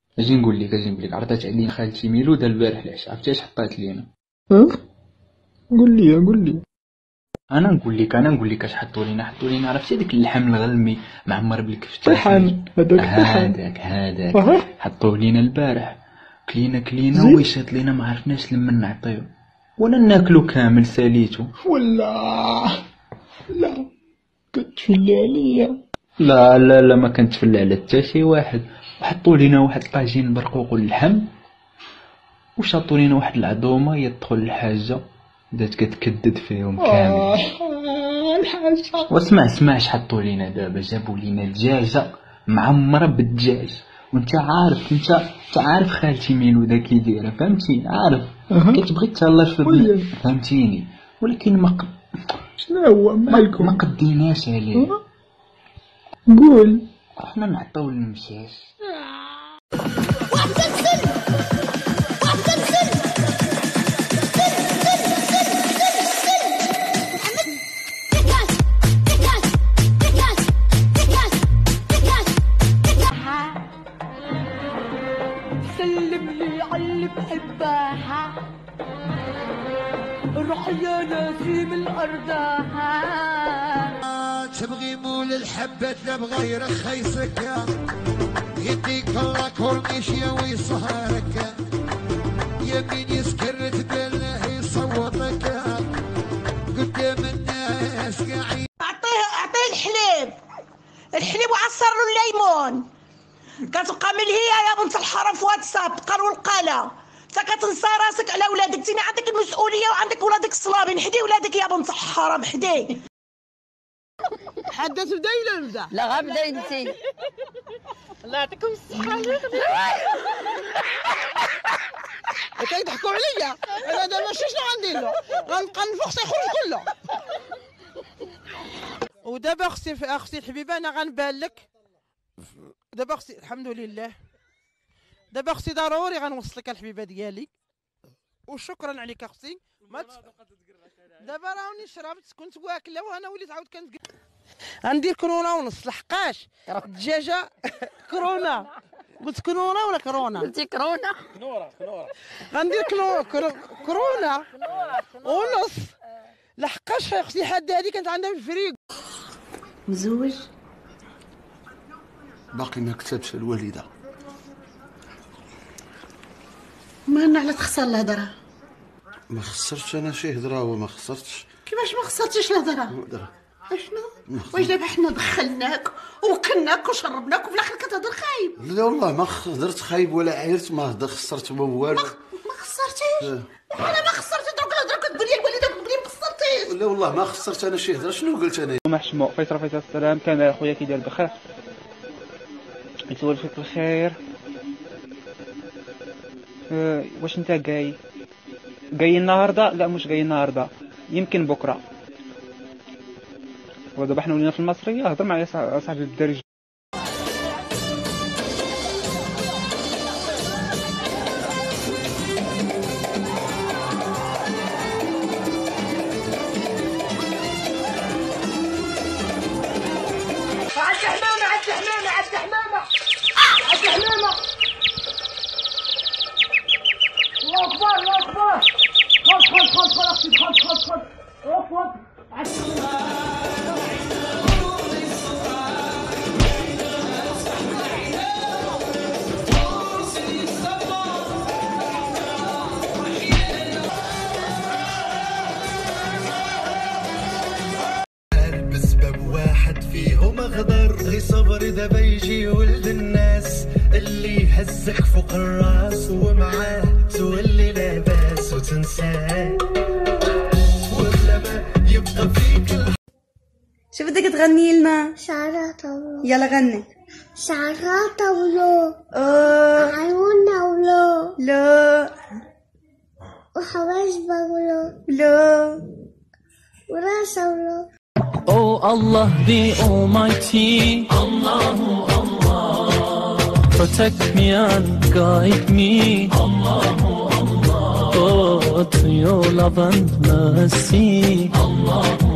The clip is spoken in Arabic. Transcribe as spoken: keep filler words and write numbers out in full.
اجي نقول لك اجي نقول لك عرضت علينا خالتي ميلودة البارح العشاء، عرفتي اش حطات لينا؟ ها قول لي قول لي. انا نقول لك انا نقول لك اش حطوا لينا. حطوا لينا عرفتي داك اللحم الغلمي معمر بالكفته، طحن هذاك هذاك هذاك حطوه لينا البارح. كلينا كلينا ويشات لينا ما عرفناش لما نعطيو ولا ناكلو كامل ساليتو. ولا لا كتفلي عليا. لا لا لا ما كنتفلى على حتى شي واحد. وحطوا لينا واحد طاجين برقوق اللحم وشاطوا لينا واحد العظومه يدخل الحاجه بدات كتكدد فيهم كامل. آه الحاجه. واسمع اسمع اش حطوا لينا دابا. جابوا لينا دجاجه معمره بالدجاج، وانت عارف انت انت عارف خالتي ميلودة كي دايره، فهمتيني؟ عارف أه. كتبغي تهلاش في البلاد، فهمتيني؟ ولكن ما ق... شنو هو مالكم ما قديناش عليه. أه. قول احنا نعطيو المشاش. سلم لي عاللي بحبها، روح يا نسيم الأرضها. تبغي مول الحبة تبغى يرخيصك، يديك الله كورنيش يا ويسهرك، يمين يسكر تبله يصوتك قدام الناس قاعد. أعطيه أعطيه الحليب الحليب وعصر له الليمون. كتبقى ملهيه يا بنت الحرام في واتساب تقرو القاله، كتنسى راسك على ولادك. تينا عندك المسؤوليه وعندك ولادك الصلابين. حدي ولادك يا بنت الحرام حدي. حدث بدا ولا نبدا؟ لا غابدا انتي. الله يعطيكم الصحة. كيضحكوا عليا انا دابا ماشي شنو غندير له، غنبقى نفخ يخرج كله. ودابا اختي اختي الحبيبه انا غنبان لك دابا اختي الحمد لله. دابا اختي ضروري غنوصلك الحبيبه ديالي وشكرا عليك اختي. ما دابا راني شربت كنت واكله وانا وليت عاود كنت غندير كورونا ونص لحقاش الدجاجه كورونا. قلت كورونا ولا كورونا؟ قلتي كورونا. كنوره كنوره غندير كنو كورونا ونص لحقاش اختي حاده هذه كانت عندها في الفريق. مزوج باقي ما كتبش الوالده. ما انا على تخسر الهضره. ما خسرتش انا شي هضره وما خسرتش. كيفاش ما خسرتيش الهضره؟ اشنو؟ واش دابا حنا دخلناك وكلناك وشربناك وفي الاخر كتهضر خايب؟ لا والله ما هضرت خايب ولا عيرت، ما هضر خسرت ما والو. ما خسرتيش؟ انا ما خسرتي. دروك الهضره كتقول لي الوالده كتقول لي ما خسرتيش. لا والله ما خسرت انا شي هضره. شنو قلت انا؟ محشمو فيصل فيصل السلام. كان خويا كيدير بخير، يتولى فيك الخير. أه واش انت جاي جاي النهارده؟ لا مش جاي النهارده، يمكن بكره. ودابا حنا ولينا في المصريه. هضر معايا صاحبي بالدارجه. عد حمامه عد حمامه عد حمامه عد حمامه. الله اكبر الله اكبر. خذ خذ خذ خذ اختي خذ خذ خذ خذ بسبب واحد فيهم اخضر غي صبر دابا يجي ولد الناس اللي يهزك فوق الراس ومعاه تولي لاباس وتنساه ولا ما يبقى فيك. شو بدك تغني لنا؟ شعرها طولو. يلا غني. شعرها طولو. اه عيونها ولو. لا وحواجبها ولو. لا وراسها ولو. Oh Allah the Almighty, Allahu Allah, protect me and guide me, Allahu Allah, oh to your love and mercy, Allahu